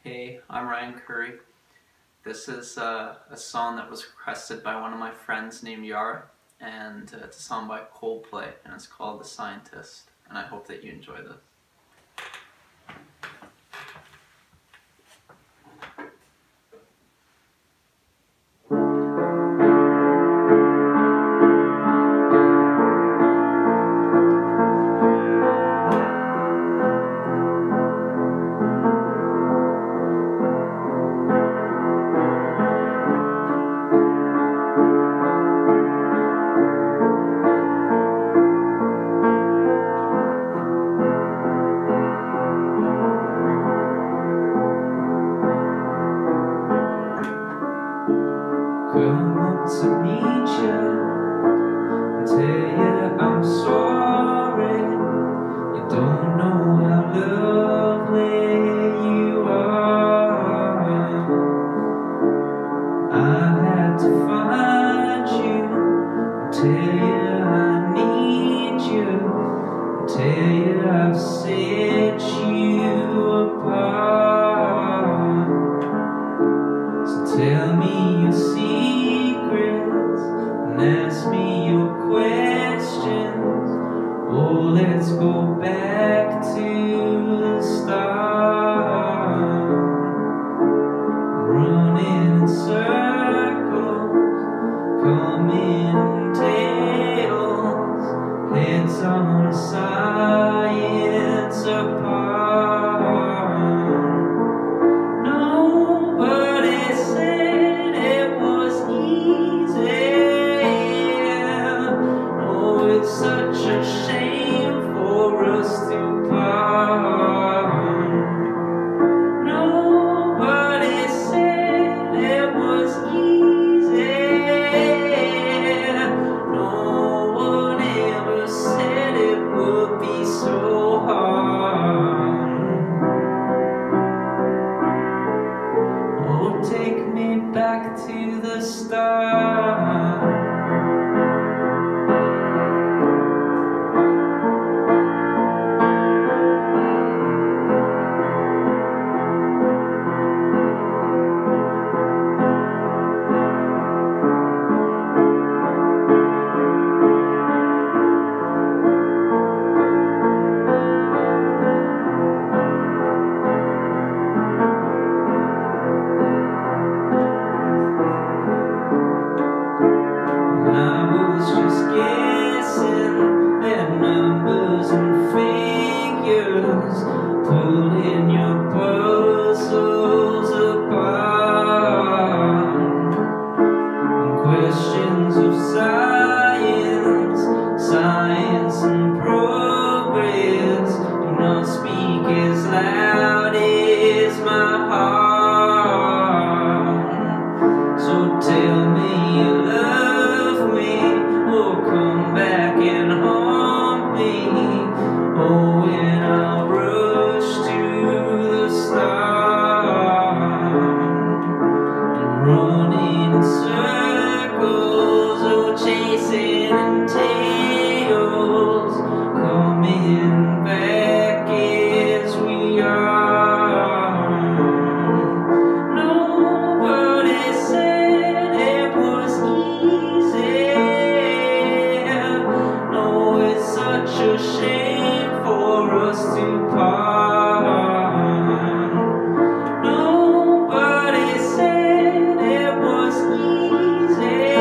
Hey, I'm Ryan Curry. This is a song that was requested by one of my friends named Yara, and it's a song by Coldplay, and it's called The Scientist, and I hope that you enjoy this. Come up to meet you and tell you I'm sorry. You don't know how lovely you are. I had to find you and tell you I need you and tell you I've set you apart. So tell me your secrets and ask me your questions. Oh, let's go back to the start. Running in circles, coming in tails, heads on a science apart. It's such a shame for us to part. Nobody said it was easy. No one ever said it would be so hard. Oh, take me back to the start. Pulling your puzzles apart. Questions of science, science and progress do not speak as loud as my heart. So tell me you love me, or come back and haunt me. Oh, when I rush to the start, and running in circles, oh, chasing in tails, coming back as we are. Nobody said it was easy. No, it's such a shame for us to part. Nobody said it was easy.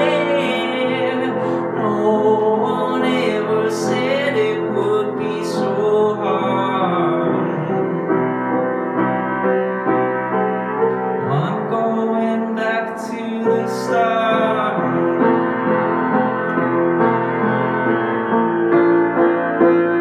No one ever said it would be so hard. I'm going back to the start.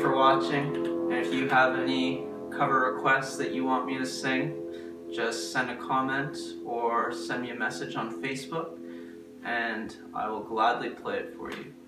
for watching, and if you have any cover requests that you want me to sing, just send a comment or send me a message on Facebook, and I will gladly play it for you.